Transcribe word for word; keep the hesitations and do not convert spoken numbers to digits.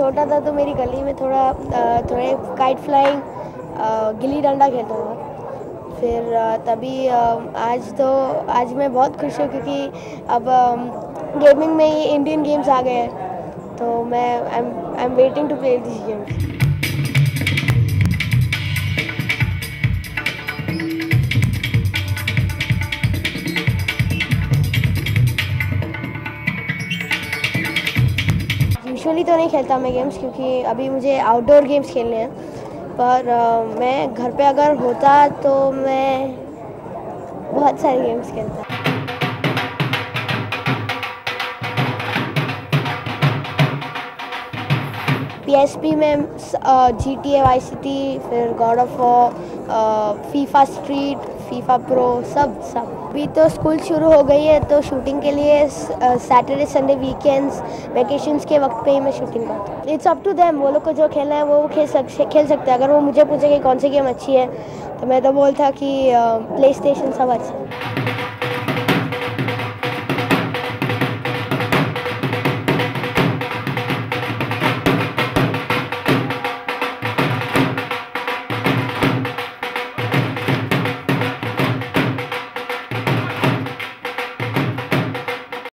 छोटा था तो मेरी गली में थोड़ा थोड़े काइट फ्लाइंग, गिल्ली डंडा खेलता था। फिर तभी आज तो आज मैं बहुत खुश हूँ क्योंकि अब गेमिंग में ही इंडियन गेम्स आ गए हैं, तो मैं I am I am waiting to play this games. Usually तो नहीं खेलता मैं गेम्स, क्योंकि अभी मुझे आउटडोर गेम्स खेलने हैं, पर uh, मैं घर पे अगर होता तो मैं बहुत सारे गेम्स खेलता। पीएसपी में G T A Vice City, फिर God of War, FIFA Street, FIFA Pro, सब सब अभी तो स्कूल शुरू हो गई है, तो शूटिंग के लिए सैटरडे संडे वीकेंड्स वेकेशंस के वक्त पे ही मैं शूटिंग करता हूँ। इट्स अप टू देम, वो लोग को जो खेलना है वो खेल सक खेल सकते हैं। अगर वो मुझे पूछे कि कौन सी गेम अच्छी है तो मैं तो बोलता कि प्ले स्टेशन सब अच्छा है।